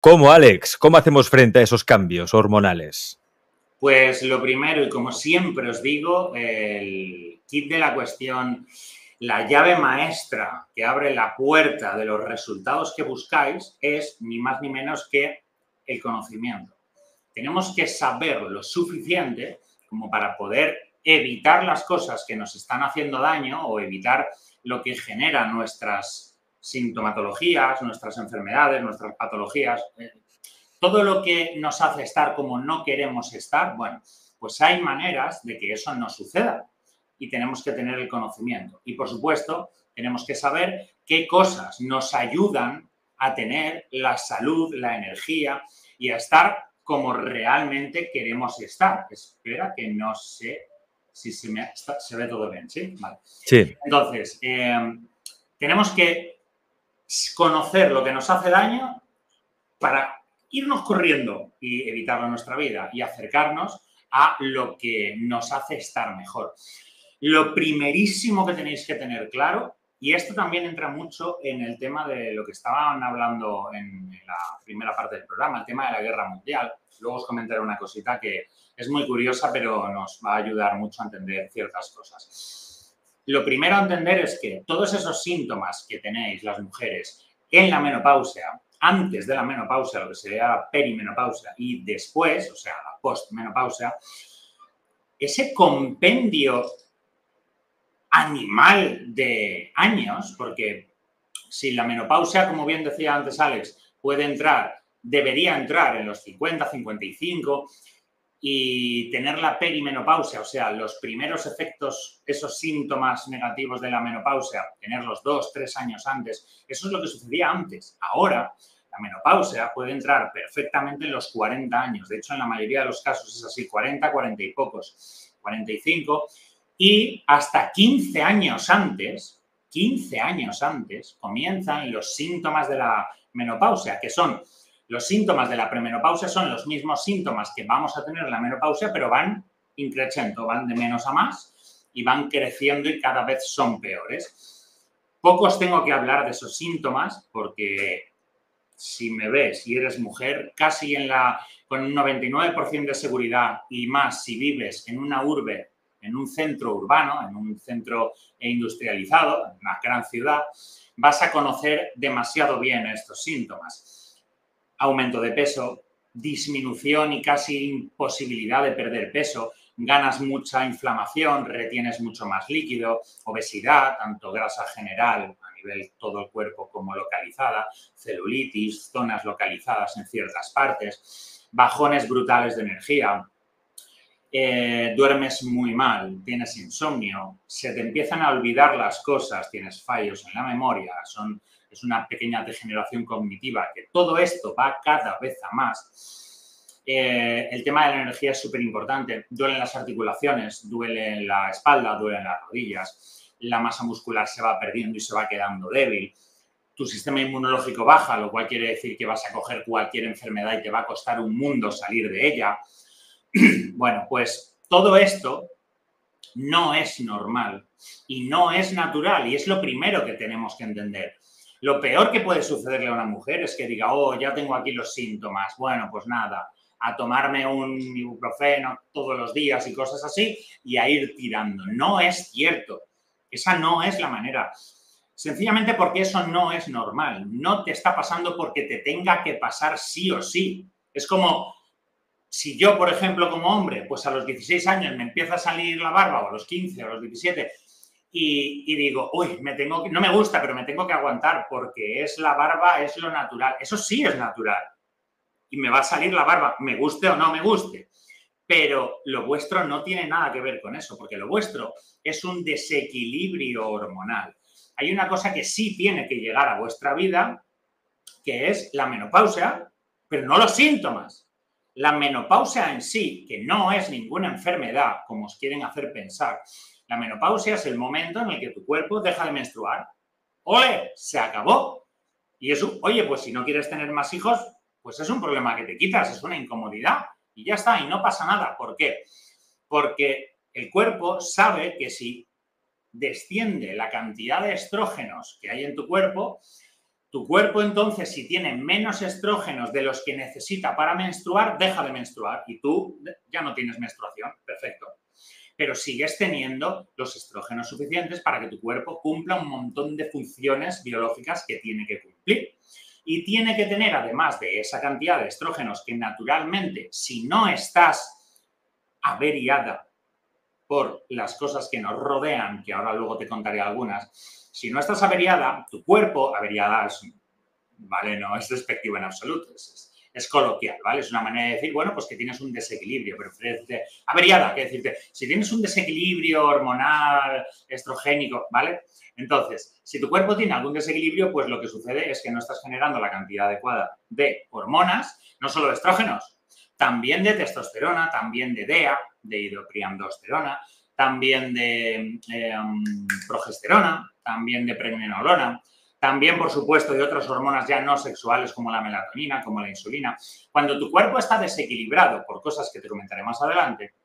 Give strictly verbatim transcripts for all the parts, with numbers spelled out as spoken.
¿Cómo, Alex? ¿Cómo hacemos frente a esos cambios hormonales? Pues lo primero, y como siempre os digo, el kit de la cuestión, la llave maestra que abre la puerta de los resultados que buscáis es ni más ni menos que el conocimiento. Tenemos que saber lo suficiente como para poder evitar las cosas que nos están haciendo daño o evitar lo que genera nuestras sintomatologías, nuestras enfermedades, nuestras patologías. Todo lo que nos hace estar como no queremos estar, bueno, pues hay maneras de que eso no suceda y tenemos que tener el conocimiento. Y, por supuesto, tenemos que saber qué cosas nos ayudan a tener la salud, la energía y a estar como realmente queremos estar. Espera que no sé si se, me, se ve todo bien, ¿sí? Vale. Sí. Entonces, eh, tenemos que conocer lo que nos hace daño para irnos corriendo y evitarlo en nuestra vida y acercarnos a lo que nos hace estar mejor. Lo primerísimo que tenéis que tener claro, y esto también entra mucho en el tema de lo que estaban hablando en la primera parte del programa, el tema de la guerra mundial. Luego os comentaré una cosita que es muy curiosa, pero nos va a ayudar mucho a entender ciertas cosas. Lo primero a entender es que todos esos síntomas que tenéis las mujeres en la menopausia, antes de la menopausia, lo que sería la perimenopausia, y después, o sea, la postmenopausia, ese compendio animal de años, porque si la menopausia, como bien decía antes Alex, puede entrar, debería entrar en los cincuenta, cincuenta y cinco y tener la perimenopausia, o sea, los primeros efectos, esos síntomas negativos de la menopausia, tenerlos dos, tres años antes, eso es lo que sucedía antes. Ahora, la menopausia puede entrar perfectamente en los cuarenta años. De hecho, en la mayoría de los casos es así, cuarenta, cuarenta y pocos, cuarenta y cinco. Y hasta quince años antes, quince años antes, comienzan los síntomas de la menopausia, que son los síntomas de la premenopausia, son los mismos síntomas que vamos a tener en la menopausia, pero van increciendo, van de menos a más y van creciendo y cada vez son peores. Pocos tengo que hablar de esos síntomas porque si me ves y eres mujer, casi en la, con un noventa y nueve por ciento de seguridad y más si vives en una urbe, en un centro urbano, en un centro industrializado, en una gran ciudad, vas a conocer demasiado bien estos síntomas. Aumento de peso, disminución y casi imposibilidad de perder peso, ganas mucha inflamación, retienes mucho más líquido, obesidad, tanto grasa general a nivel todo el cuerpo como localizada, celulitis, zonas localizadas en ciertas partes, bajones brutales de energía, eh, duermes muy mal, tienes insomnio, se te empiezan a olvidar las cosas, tienes fallos en la memoria, son, es una pequeña degeneración cognitiva, que todo esto va cada vez a más. Eh, el tema de la energía es súper importante. Duelen las articulaciones, duele la espalda, duelen las rodillas, la masa muscular se va perdiendo y se va quedando débil. Tu sistema inmunológico baja, lo cual quiere decir que vas a coger cualquier enfermedad y te va a costar un mundo salir de ella. Bueno, pues todo esto no es normal y no es natural y es lo primero que tenemos que entender. Lo peor que puede sucederle a una mujer es que diga, oh, ya tengo aquí los síntomas, bueno, pues nada, a tomarme un ibuprofeno todos los días y cosas así y a ir tirando. No es cierto. Esa no es la manera. Sencillamente porque eso no es normal. No te está pasando porque te tenga que pasar sí o sí. Es como si yo, por ejemplo, como hombre, pues a los dieciséis años me empieza a salir la barba, o a los quince, o a los diecisiete, y, y digo, uy, me tengo que, no me gusta, pero me tengo que aguantar porque es la barba, es lo natural. Eso sí es natural. Y me va a salir la barba, me guste o no me guste. Pero lo vuestro no tiene nada que ver con eso, porque lo vuestro es un desequilibrio hormonal. Hay una cosa que sí tiene que llegar a vuestra vida, que es la menopausia, pero no los síntomas. La menopausia en sí, que no es ninguna enfermedad, como os quieren hacer pensar. La menopausia es el momento en el que tu cuerpo deja de menstruar. ¡Ole! Se acabó. Y eso, oye, pues si no quieres tener más hijos, pues es un problema que te quitas, es una incomodidad. Y ya está, y no pasa nada. ¿Por qué? Porque el cuerpo sabe que si desciende la cantidad de estrógenos que hay en tu cuerpo, Tu cuerpo, entonces, si tiene menos estrógenos de los que necesita para menstruar, deja de menstruar y tú ya no tienes menstruación. Perfecto. Pero sigues teniendo los estrógenos suficientes para que tu cuerpo cumpla un montón de funciones biológicas que tiene que cumplir. Y tiene que tener, además de esa cantidad de estrógenos que naturalmente, si no estás averiada por las cosas que nos rodean, que ahora luego te contaré algunas, si no estás averiada, tu cuerpo, averiada es, ¿vale? No es despectivo en absoluto, es, es coloquial, ¿vale? Es una manera de decir, bueno, pues que tienes un desequilibrio, pero averiada, que decirte, si tienes un desequilibrio hormonal, estrogénico, ¿vale? Entonces, si tu cuerpo tiene algún desequilibrio, pues lo que sucede es que no estás generando la cantidad adecuada de hormonas, no solo de estrógenos, también de testosterona, también de D E A, de hidropriamdosterona, también de eh, progesterona, también de pregnenolona, también, por supuesto, de otras hormonas ya no sexuales como la melatonina, como la insulina. Cuando tu cuerpo está desequilibrado por cosas que te comentaré más adelante,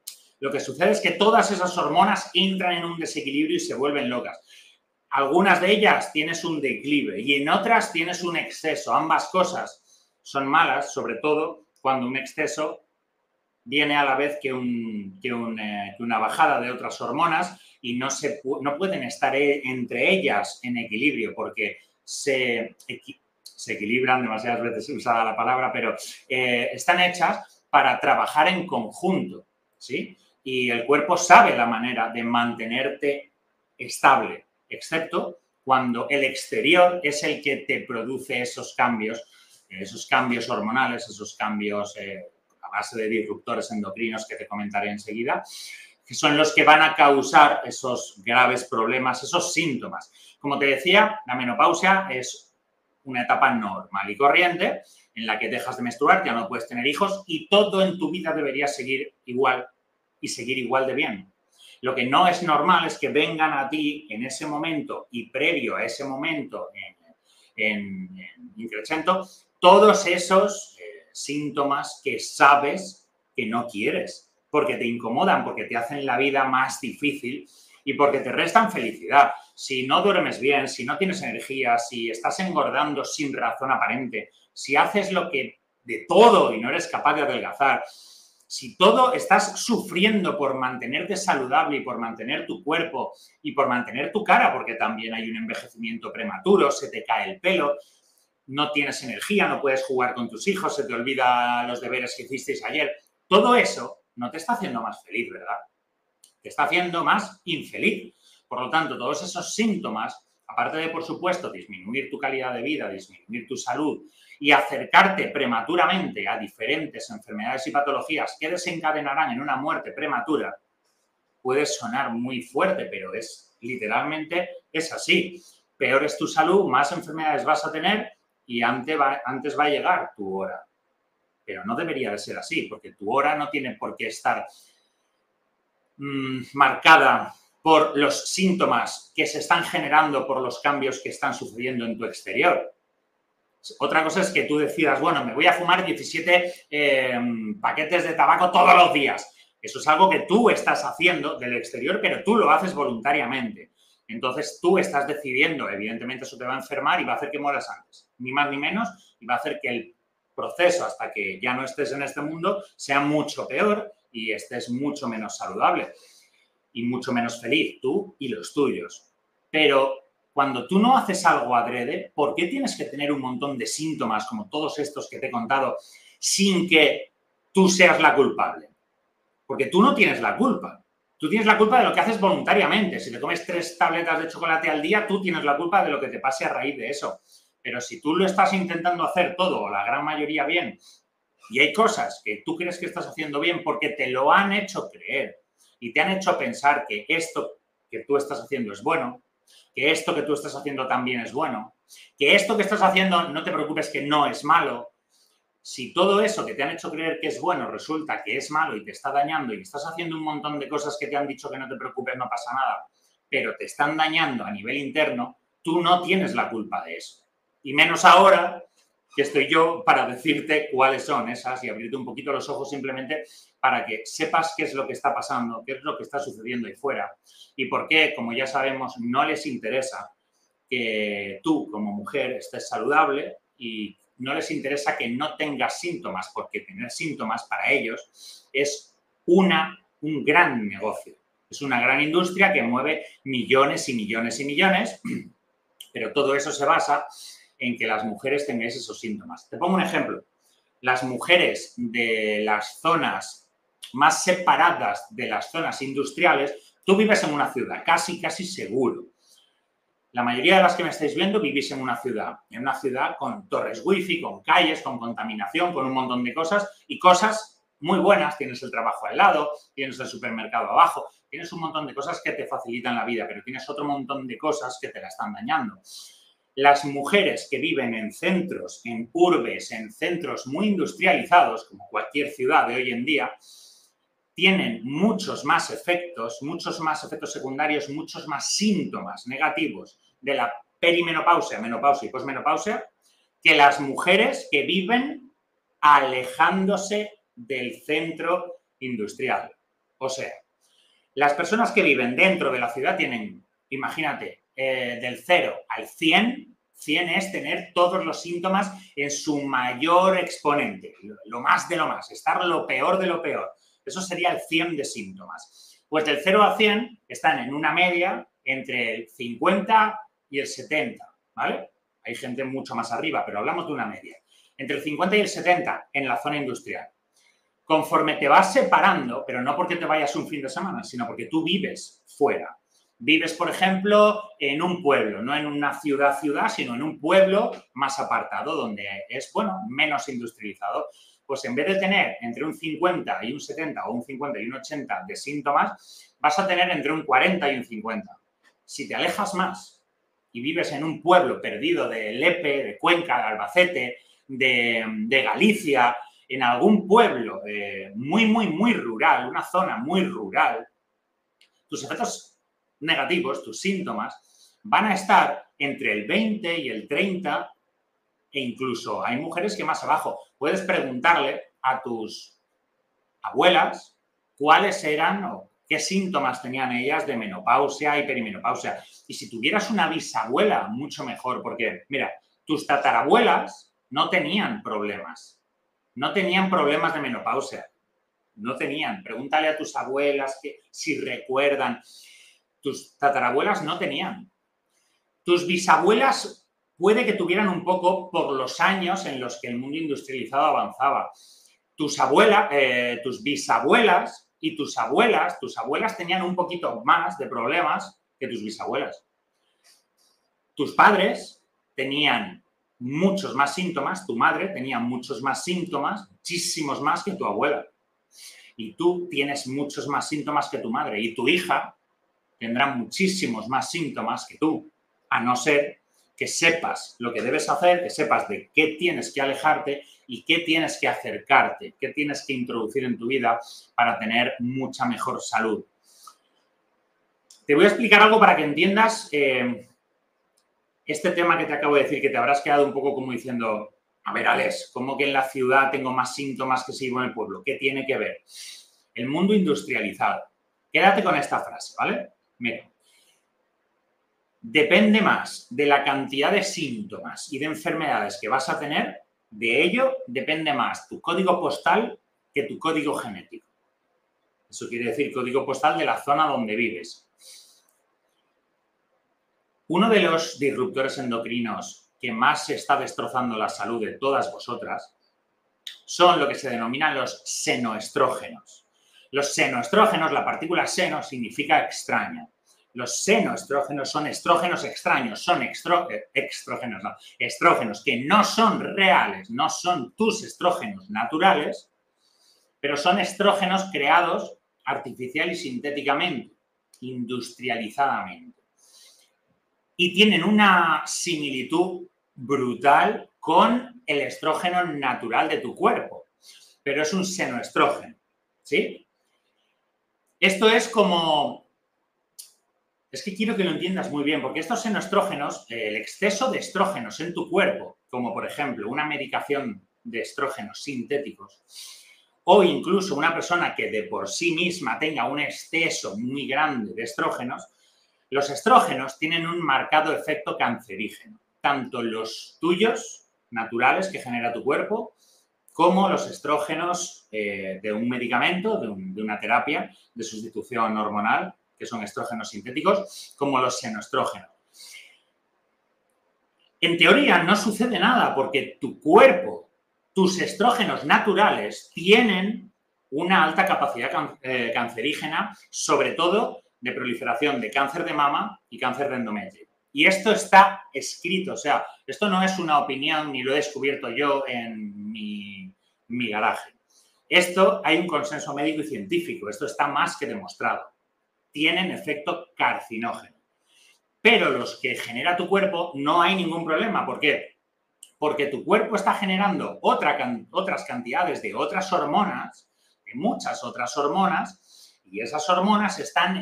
lo que sucede es que todas esas hormonas entran en un desequilibrio y se vuelven locas. Algunas de ellas tienes un declive y en otras tienes un exceso. Ambas cosas son malas, sobre todo cuando un exceso viene a la vez que, un, que, un, eh, que una bajada de otras hormonas y no, se, no pueden estar entre ellas en equilibrio porque se, equi, se equilibran, demasiadas veces usada la palabra, pero eh, están hechas para trabajar en conjunto, ¿sí? Y el cuerpo sabe la manera de mantenerte estable, excepto cuando el exterior es el que te produce esos cambios, esos cambios hormonales, esos cambios eh, a base de disruptores endocrinos que te comentaré enseguida, que son los que van a causar esos graves problemas, esos síntomas. Como te decía, la menopausia es una etapa normal y corriente en la que dejas de menstruar, ya no puedes tener hijos y todo en tu vida debería seguir igual y seguir igual de bien. Lo que no es normal es que vengan a ti en ese momento y previo a ese momento en, en, en increchento todos esos eh, síntomas que sabes que no quieres, porque te incomodan, porque te hacen la vida más difícil y porque te restan felicidad. Si no duermes bien, si no tienes energía, si estás engordando sin razón aparente, si haces lo que de todo y no eres capaz de adelgazar, si todo estás sufriendo por mantenerte saludable y por mantener tu cuerpo y por mantener tu cara, porque también hay un envejecimiento prematuro, se te cae el pelo, no tienes energía, no puedes jugar con tus hijos, se te olvida los deberes que hicisteis ayer, todo eso no te está haciendo más feliz, ¿verdad? Te está haciendo más infeliz. Por lo tanto, todos esos síntomas, aparte de, por supuesto, disminuir tu calidad de vida, disminuir tu salud y acercarte prematuramente a diferentes enfermedades y patologías que desencadenarán en una muerte prematura, puede sonar muy fuerte, pero es literalmente es así. Peor es tu salud, más enfermedades vas a tener y antes va, antes va a llegar tu hora. Pero no debería de ser así, porque tu hora no tiene por qué estar mmm, marcada por los síntomas que se están generando por los cambios que están sucediendo en tu exterior. Otra cosa es que tú decidas, bueno, me voy a fumar diecisiete eh, paquetes de tabaco todos los días. Eso es algo que tú estás haciendo del exterior, pero tú lo haces voluntariamente. Entonces, tú estás decidiendo, evidentemente eso te va a enfermar y va a hacer que mueras antes, ni más ni menos, y va a hacer que el proceso hasta que ya no estés en este mundo sea mucho peor y estés mucho menos saludable y mucho menos feliz, tú y los tuyos. Pero cuando tú no haces algo adrede, ¿por qué tienes que tener un montón de síntomas como todos estos que te he contado sin que tú seas la culpable? Porque tú no tienes la culpa. Tú tienes la culpa de lo que haces voluntariamente. Si te comes tres tabletas de chocolate al día, tú tienes la culpa de lo que te pase a raíz de eso. Pero si tú lo estás intentando hacer todo, o la gran mayoría bien, y hay cosas que tú crees que estás haciendo bien porque te lo han hecho creer y te han hecho pensar que esto que tú estás haciendo es bueno, que esto que tú estás haciendo también es bueno, que esto que estás haciendo, no te preocupes que no es malo. Si todo eso que te han hecho creer que es bueno resulta que es malo y te está dañando y estás haciendo un montón de cosas que te han dicho que no te preocupes, no pasa nada, pero te están dañando a nivel interno, tú no tienes la culpa de eso. Y menos ahora que estoy yo para decirte cuáles son esas y abrirte un poquito los ojos simplemente para que sepas qué es lo que está pasando, qué es lo que está sucediendo ahí fuera y por qué, como ya sabemos, no les interesa que tú, como mujer, estés saludable y no les interesa que no tengas síntomas, porque tener síntomas para ellos es una, un gran negocio. Es una gran industria que mueve millones y millones y millones, pero todo eso se basa en que las mujeres tengáis esos síntomas. Te pongo un ejemplo. Las mujeres de las zonas más separadas de las zonas industriales, tú vives en una ciudad, casi, casi seguro. La mayoría de las que me estáis viendo vivís en una ciudad, en una ciudad con torres wifi, con calles, con contaminación, con un montón de cosas y cosas muy buenas. Tienes el trabajo al lado, tienes el supermercado abajo, tienes un montón de cosas que te facilitan la vida, pero tienes otro montón de cosas que te la están dañando. Las mujeres que viven en centros, en urbes, en centros muy industrializados, como cualquier ciudad de hoy en día, tienen muchos más efectos, muchos más efectos secundarios, muchos más síntomas negativos de la perimenopausia, menopausia y posmenopausia que las mujeres que viven alejándose del centro industrial. O sea, las personas que viven dentro de la ciudad tienen, imagínate, eh, del cero al cien, cien es tener todos los síntomas en su mayor exponente, lo, lo más de lo más, estar lo peor de lo peor. Eso sería el cien de síntomas. Pues del cero a cien están en una media entre el cincuenta y el setenta, ¿vale? Hay gente mucho más arriba, pero hablamos de una media. Entre el cincuenta y el setenta en la zona industrial. Conforme te vas separando, pero no porque te vayas un fin de semana, sino porque tú vives fuera. Vives, por ejemplo, en un pueblo, no en una ciudad-ciudad, sino en un pueblo más apartado, donde es, bueno, menos industrializado. Pues en vez de tener entre un cincuenta y un setenta o un cincuenta y un ochenta de síntomas, vas a tener entre un cuarenta y un cincuenta. Si te alejas más y vives en un pueblo perdido de Lepe, de Cuenca, de Albacete, de, de Galicia, en algún pueblo eh, muy, muy, muy rural, una zona muy rural, tus efectos negativos, tus síntomas, van a estar entre el veinte y el treinta e incluso hay mujeres que más abajo. Puedes preguntarle a tus abuelas cuáles eran o qué síntomas tenían ellas de menopausia y perimenopausia. Y si tuvieras una bisabuela, mucho mejor, porque, mira, tus tatarabuelas no tenían problemas. No tenían problemas de menopausia. No tenían. Pregúntale a tus abuelas que, si recuerdan. Tus tatarabuelas no tenían. Tus bisabuelas puede que tuvieran un poco por los años en los que el mundo industrializado avanzaba. Tus abuelas, eh, tus bisabuelas y tus abuelas, tus abuelas tenían un poquito más de problemas que tus bisabuelas. Tus padres tenían muchos más síntomas, tu madre tenía muchos más síntomas, muchísimos más que tu abuela. Y tú tienes muchos más síntomas que tu madre. Y tu hija tendrá muchísimos más síntomas que tú, a no ser que sepas lo que debes hacer, que sepas de qué tienes que alejarte y qué tienes que acercarte, qué tienes que introducir en tu vida para tener mucha mejor salud. Te voy a explicar algo para que entiendas eh, este tema que te acabo de decir, que te habrás quedado un poco como diciendo, a ver, Alex, ¿cómo que en la ciudad tengo más síntomas que si vivo en el pueblo? ¿Qué tiene que ver? El mundo industrializado. Quédate con esta frase, ¿vale? Mira. Depende más de la cantidad de síntomas y de enfermedades que vas a tener, de ello depende más tu código postal que tu código genético. Eso quiere decir código postal de la zona donde vives. Uno de los disruptores endocrinos que más se está destrozando la salud de todas vosotras son lo que se denominan los senoestrógenos. Los senoestrógenos, la partícula seno significa extraño. Los senoestrógenos son estrógenos extraños, son extro, estrógenos, no, estrógenos que no son reales, no son tus estrógenos naturales, pero son estrógenos creados artificial y sintéticamente, industrializadamente. Y tienen una similitud brutal con el estrógeno natural de tu cuerpo, pero es un senoestrógeno, ¿sí? Esto es como... Es que quiero que lo entiendas muy bien, porque estos senoestrógenos, el exceso de estrógenos en tu cuerpo, como por ejemplo una medicación de estrógenos sintéticos, o incluso una persona que de por sí misma tenga un exceso muy grande de estrógenos, Los estrógenos tienen un marcado efecto cancerígeno, tanto los tuyos, naturales, que genera tu cuerpo, como los estrógenos eh, de un medicamento, de, un, de una terapia de sustitución hormonal, que son estrógenos sintéticos, como los xenoestrógenos. En teoría no sucede nada porque tu cuerpo, tus estrógenos naturales tienen una alta capacidad can eh, cancerígena, sobre todo de proliferación de cáncer de mama y cáncer de endometrio. Y esto está escrito, o sea, esto no es una opinión ni lo he descubierto yo en mi, mi garaje. Esto hay un consenso médico y científico, esto está más que demostrado. Tienen efecto carcinógeno. Pero los que genera tu cuerpo no hay ningún problema. ¿Por qué? Porque tu cuerpo está generando otra, otras cantidades de otras hormonas, de muchas otras hormonas, y esas hormonas están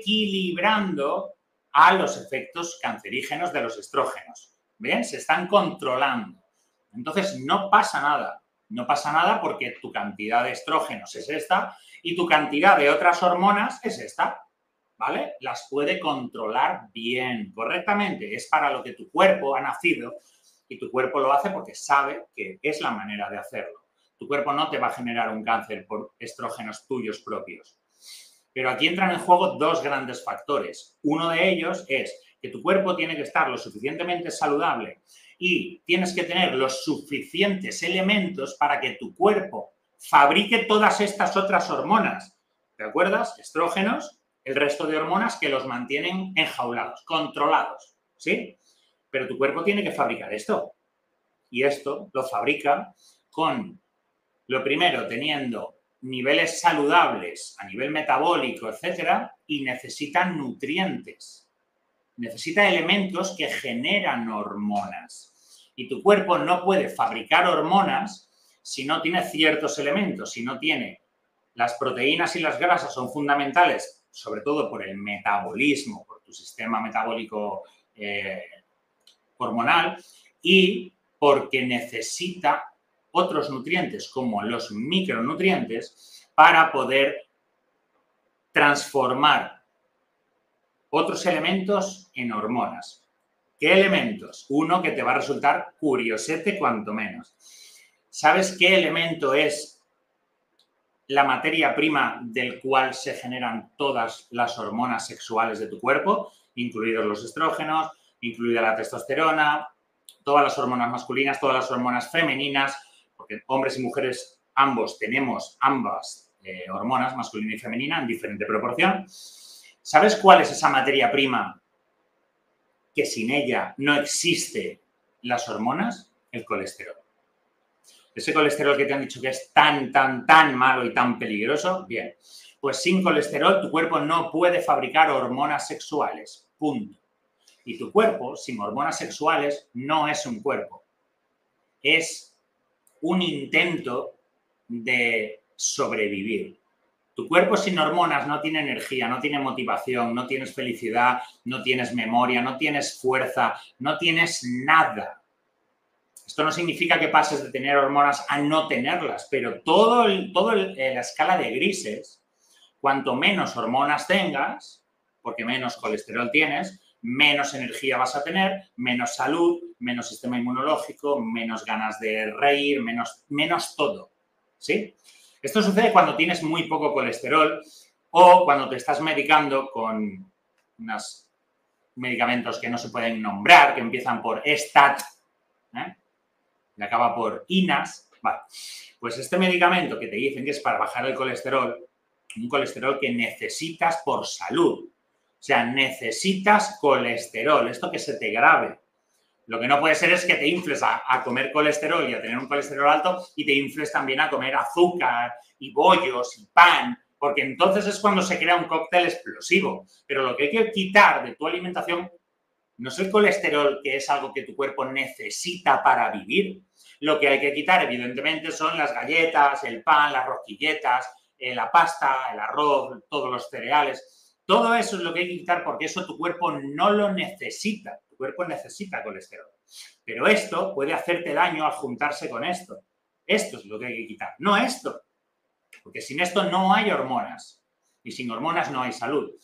equilibrando a los efectos cancerígenos de los estrógenos. ¿Ven? Se están controlando. Entonces, no pasa nada. No pasa nada porque tu cantidad de estrógenos es esta y tu cantidad de otras hormonas es esta. ¿Vale? Las puede controlar bien, correctamente. Es para lo que tu cuerpo ha nacido y tu cuerpo lo hace porque sabe que es la manera de hacerlo. Tu cuerpo no te va a generar un cáncer por estrógenos tuyos propios. Pero aquí entran en juego dos grandes factores. Uno de ellos es que tu cuerpo tiene que estar lo suficientemente saludable y tienes que tener los suficientes elementos para que tu cuerpo fabrique todas estas otras hormonas. ¿Te acuerdas? Estrógenos, el resto de hormonas que los mantienen enjaulados, controlados, ¿sí? Pero tu cuerpo tiene que fabricar esto. Y esto lo fabrica con, lo primero, teniendo niveles saludables a nivel metabólico, etcétera, y necesita nutrientes. Necesita elementos que generan hormonas. Y tu cuerpo no puede fabricar hormonas si no tiene ciertos elementos, si no tiene las proteínas y las grasas son fundamentales, sobre todo por el metabolismo, por tu sistema metabólico eh, hormonal, y porque necesita otros nutrientes, como los micronutrientes, para poder transformar otros elementos en hormonas. ¿Qué elementos? Uno que te va a resultar curiosete cuanto menos. ¿Sabes qué elemento es la materia prima del cual se generan todas las hormonas sexuales de tu cuerpo, incluidos los estrógenos, incluida la testosterona, todas las hormonas masculinas, todas las hormonas femeninas, porque hombres y mujeres ambos tenemos ambas eh, hormonas, masculina y femenina, en diferente proporción. ¿Sabes cuál es esa materia prima que sin ella no existe las hormonas? El colesterol. Ese colesterol que te han dicho que es tan, tan, tan malo y tan peligroso, bien, pues sin colesterol tu cuerpo no puede fabricar hormonas sexuales, punto. Y tu cuerpo, sin hormonas sexuales, no es un cuerpo. Es un intento de sobrevivir. Tu cuerpo sin hormonas no tiene energía, no tiene motivación, no tienes felicidad, no tienes memoria, no tienes fuerza, no tienes nada. Esto no significa que pases de tener hormonas a no tenerlas, pero todo el, todo el, la escala de grises, cuanto menos hormonas tengas, porque menos colesterol tienes, menos energía vas a tener, menos salud, menos sistema inmunológico, menos ganas de reír, menos, menos todo, ¿sí? Esto sucede cuando tienes muy poco colesterol o cuando te estás medicando con unos medicamentos que no se pueden nombrar, que empiezan por estat, ¿eh? Y acaba por inas. Vale. Pues este medicamento que te dicen que es para bajar el colesterol, un colesterol que necesitas por salud. O sea, necesitas colesterol, esto que se te grabe. Lo que no puede ser es que te infles a, a comer colesterol y a tener un colesterol alto y te infles también a comer azúcar y bollos y pan, porque entonces es cuando se crea un cóctel explosivo. Pero lo que hay que quitar de tu alimentación no es el colesterol, que es algo que tu cuerpo necesita para vivir. Lo que hay que quitar, evidentemente, son las galletas, el pan, las rosquilletas, eh, la pasta, el arroz, todos los cereales. Todo eso es lo que hay que quitar porque eso tu cuerpo no lo necesita. Tu cuerpo necesita colesterol. Pero esto puede hacerte daño al juntarse con esto. Esto es lo que hay que quitar, no esto. Porque sin esto no hay hormonas. Y sin hormonas no hay salud.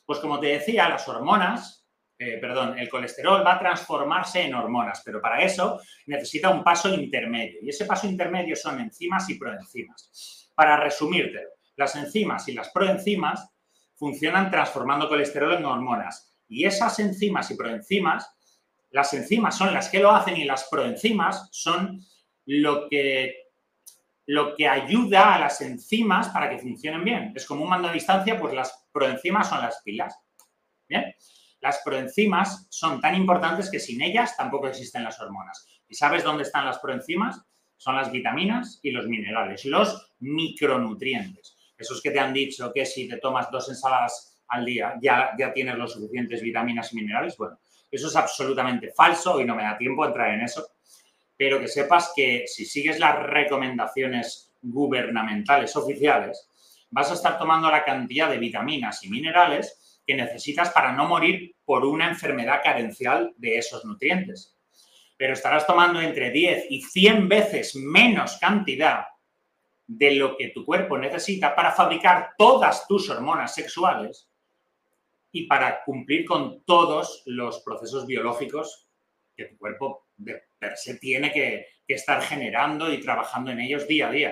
Pues como te decía, las hormonas, eh, perdón, el colesterol va a transformarse en hormonas, pero para eso necesita un paso intermedio. Y ese paso intermedio son enzimas y proenzimas. Para resumírtelo, las enzimas y las proenzimas funcionan transformando colesterol en hormonas. Y esas enzimas y proenzimas, las enzimas son las que lo hacen y las proenzimas son lo que, lo que ayuda a las enzimas para que funcionen bien. Es como un mando a distancia, pues las proenzimas son las pilas. ¿Bien? Las proenzimas son tan importantes que sin ellas tampoco existen las hormonas. ¿Y sabes dónde están las proenzimas? Son las vitaminas y los minerales, los micronutrientes. Esos que te han dicho que si te tomas dos ensaladas al día ya, ya tienes los suficientes vitaminas y minerales. Bueno, eso es absolutamente falso y no me da tiempo a entrar en eso. Pero que sepas que si sigues las recomendaciones gubernamentales oficiales, vas a estar tomando la cantidad de vitaminas y minerales que necesitas para no morir por una enfermedad carencial de esos nutrientes. Pero estarás tomando entre diez y cien veces menos cantidad de lo que tu cuerpo necesita para fabricar todas tus hormonas sexuales y para cumplir con todos los procesos biológicos que tu cuerpo de per se tiene que, que estar generando y trabajando en ellos día a día.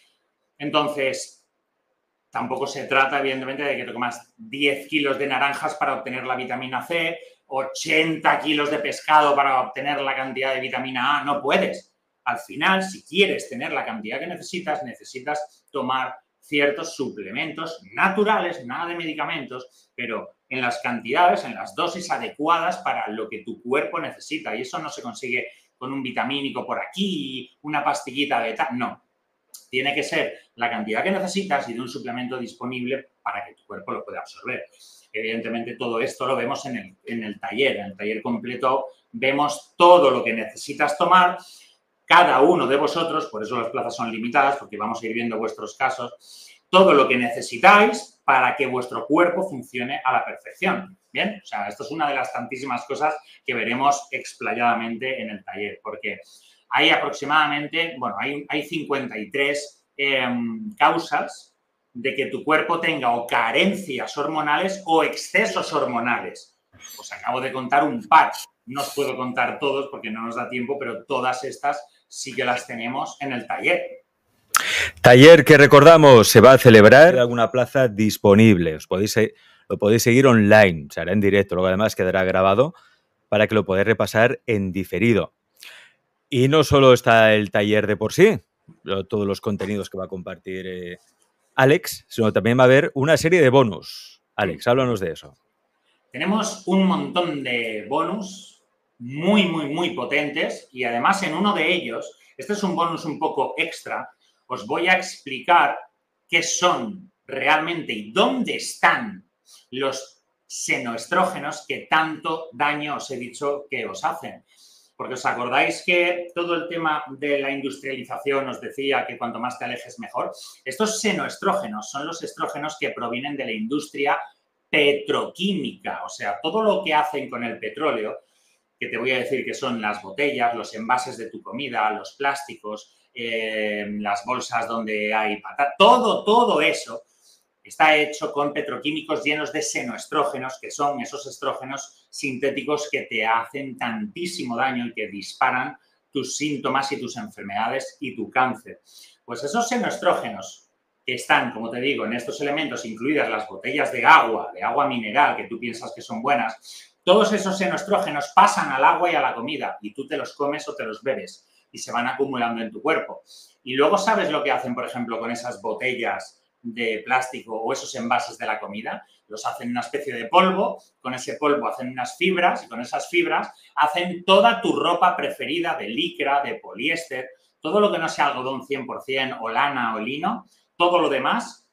Entonces, tampoco se trata, evidentemente, de que te comas diez kilos de naranjas para obtener la vitamina C, ochenta kilos de pescado para obtener la cantidad de vitamina A. No puedes. Al final, si quieres tener la cantidad que necesitas, necesitas tomar ciertos suplementos naturales, nada de medicamentos, pero en las cantidades, en las dosis adecuadas para lo que tu cuerpo necesita. Y eso no se consigue con un vitamínico por aquí, una pastillita de tal. No. Tiene que ser la cantidad que necesitas y de un suplemento disponible para que tu cuerpo lo pueda absorber. Evidentemente, todo esto lo vemos en el, en el taller. En el taller completo vemos todo lo que necesitas tomar. Cada uno de vosotros, por eso las plazas son limitadas, porque vamos a ir viendo vuestros casos, todo lo que necesitáis para que vuestro cuerpo funcione a la perfección. ¿Bien? O sea, esto es una de las tantísimas cosas que veremos explayadamente en el taller, porque hay aproximadamente, bueno, hay, hay cincuenta y tres eh, causas de que tu cuerpo tenga o carencias hormonales o excesos hormonales. Os acabo de contar un par. No os puedo contar todos porque no nos da tiempo, pero todas estas sí que las tenemos en el taller. Taller que recordamos se va a celebrar en alguna plaza disponible. Os podéis, lo podéis seguir online, se hará en directo, luego además quedará grabado para que lo podáis repasar en diferido. Y no solo está el taller de por sí, todos los contenidos que va a compartir eh, Alex, sino también va a haber una serie de bonus. Alex, háblanos de eso. Tenemos un montón de bonus muy, muy, muy potentes y además en uno de ellos, este es un bonus un poco extra, os voy a explicar qué son realmente y dónde están los senoestrógenos que tanto daño os he dicho que os hacen. Porque os acordáis que todo el tema de la industrialización os decía que cuanto más te alejes mejor. Estos senoestrógenos son los estrógenos que provienen de la industria petroquímica, o sea, todo lo que hacen con el petróleo, que te voy a decir que son las botellas, los envases de tu comida, los plásticos, eh, las bolsas donde hay patata, todo, todo eso está hecho con petroquímicos llenos de senoestrógenos, que son esos estrógenos sintéticos que te hacen tantísimo daño y que disparan tus síntomas y tus enfermedades y tu cáncer. Pues esos senoestrógenos que están, como te digo, en estos elementos, incluidas las botellas de agua, de agua mineral, que tú piensas que son buenas, todos esos senoestrógenos pasan al agua y a la comida y tú te los comes o te los bebes y se van acumulando en tu cuerpo. Y luego, ¿sabes lo que hacen, por ejemplo, con esas botellas de plástico o esos envases de la comida? Los hacen una especie de polvo, con ese polvo hacen unas fibras y con esas fibras hacen toda tu ropa preferida de licra, de poliéster, todo lo que no sea algodón cien por cien o lana o lino. Todo lo demás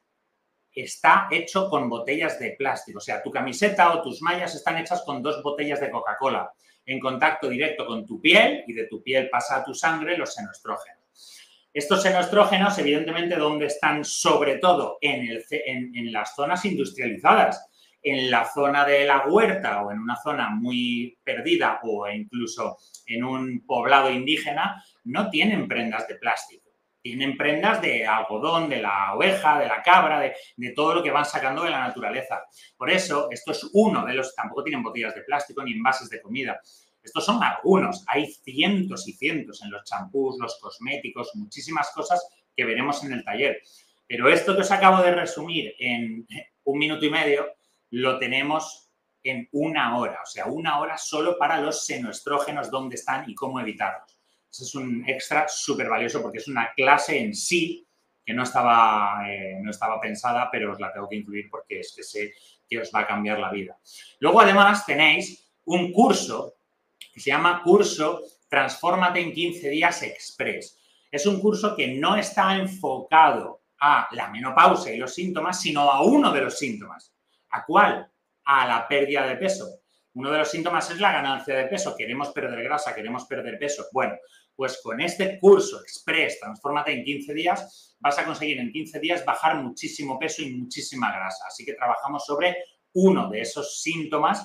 está hecho con botellas de plástico. O sea, tu camiseta o tus mallas están hechas con dos botellas de Coca-Cola en contacto directo con tu piel y de tu piel pasa a tu sangre los senoestrógenos. Estos senoestrógenos, evidentemente, ¿dónde están? Sobre todo en, el, en, en las zonas industrializadas. En la zona de la huerta o en una zona muy perdida o incluso en un poblado indígena, no tienen prendas de plástico. tienen prendas de algodón, de la oveja, de la cabra, de, de todo lo que van sacando de la naturaleza. Por eso, esto es uno de los... Tampoco tienen botellas de plástico ni envases de comida. Estos son algunos. Hay cientos y cientos en los champús, los cosméticos, muchísimas cosas que veremos en el taller. Pero esto que os acabo de resumir en un minuto y medio, lo tenemos en una hora. O sea, una hora solo para los senoestrógenos, dónde están y cómo evitarlos. Eso es un extra súper valioso porque es una clase en sí que no estaba, eh, no estaba pensada, pero os la tengo que incluir porque es que sé que os va a cambiar la vida. Luego, además, tenéis un curso que se llama Curso Transfórmate en quince días Express. Es un curso que no está enfocado a la menopausia y los síntomas, sino a uno de los síntomas. ¿A cuál? A la pérdida de peso. Uno de los síntomas es la ganancia de peso. Queremos perder grasa, queremos perder peso. Bueno, pues con este curso Express, Transfórmate en quince días, vas a conseguir en quince días bajar muchísimo peso y muchísima grasa. Así que trabajamos sobre uno de esos síntomas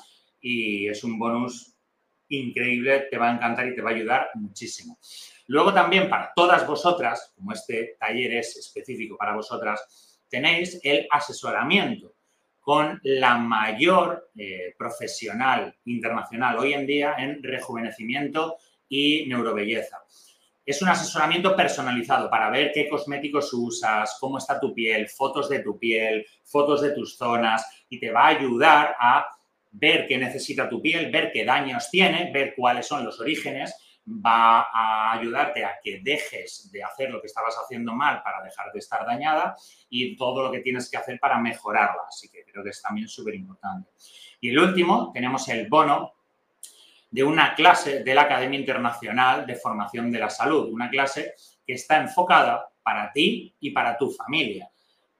y es un bonus increíble, te va a encantar y te va a ayudar muchísimo. Luego también para todas vosotras, como este taller es específico para vosotras, tenéis el asesoramiento con la mayor eh, profesional internacional hoy en día en rejuvenecimiento y neurobelleza. Es un asesoramiento personalizado para ver qué cosméticos usas, cómo está tu piel, fotos de tu piel, fotos de tus zonas y te va a ayudar a ver qué necesita tu piel, ver qué daños tiene, ver cuáles son los orígenes, va a ayudarte a que dejes de hacer lo que estabas haciendo mal para dejar de estar dañada y todo lo que tienes que hacer para mejorarla. Así que creo que es también súper importante. Y el último, tenemos el bono de una clase de la Academia Internacional de Formación de la Salud, una clase que está enfocada para ti y para tu familia.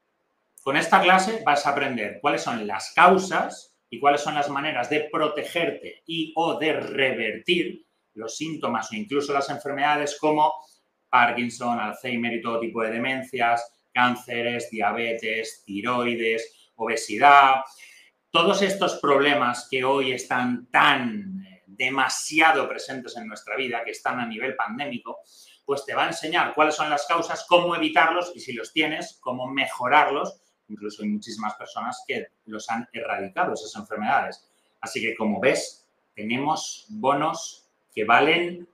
Con esta clase vas a aprender cuáles son las causas y cuáles son las maneras de protegerte y o de revertir los síntomas o incluso las enfermedades como Parkinson, Alzheimer y todo tipo de demencias, cánceres, diabetes, tiroides, obesidad. Todos estos problemas que hoy están tan eh, demasiado presentes en nuestra vida, que están a nivel pandémico, pues te va a enseñar cuáles son las causas, cómo evitarlos y si los tienes, cómo mejorarlos. Incluso hay muchísimas personas que los han erradicado, esas enfermedades. Así que, como ves, tenemos bonos que valen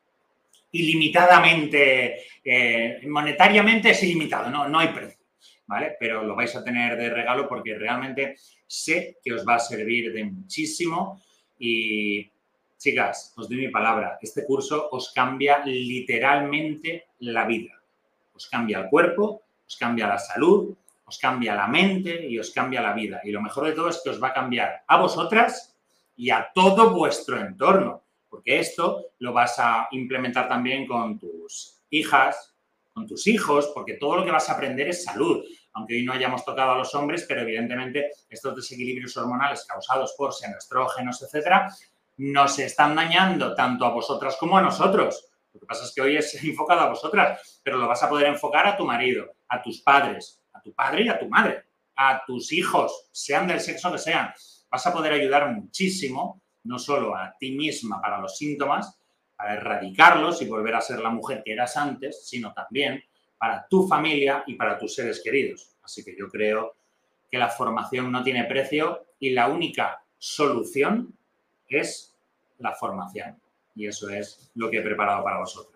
ilimitadamente, eh, monetariamente es ilimitado, no, no hay precio, ¿vale? Pero lo vais a tener de regalo porque realmente sé que os va a servir de muchísimo y, chicas, os doy mi palabra, este curso os cambia literalmente la vida. Os cambia el cuerpo, os cambia la salud, os cambia la mente y os cambia la vida. Y lo mejor de todo es que os va a cambiar a vosotras y a todo vuestro entorno. Porque esto lo vas a implementar también con tus hijas, con tus hijos, porque todo lo que vas a aprender es salud. Aunque hoy no hayamos tocado a los hombres, pero evidentemente estos desequilibrios hormonales causados por senoestrógenos, etcétera, nos están dañando tanto a vosotras como a nosotros. Lo que pasa es que hoy es enfocado a vosotras, pero lo vas a poder enfocar a tu marido, a tus padres, a tu padre y a tu madre, a tus hijos, sean del sexo que sean. Vas a poder ayudar muchísimo, no solo a ti misma para los síntomas, para erradicarlos y volver a ser la mujer que eras antes, sino también para tu familia y para tus seres queridos. Así que yo creo que la formación no tiene precio y la única solución es la formación. Y eso es lo que he preparado para vosotros.